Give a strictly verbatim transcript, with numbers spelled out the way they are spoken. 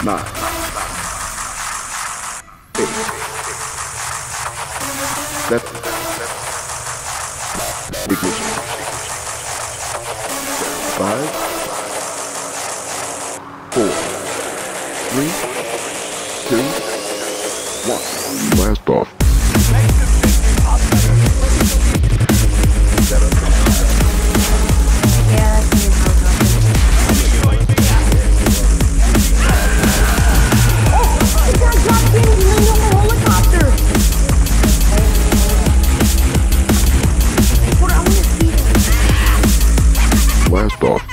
nine, eight, seven, ignition, five, four, three, two, one, blast off. Blast off.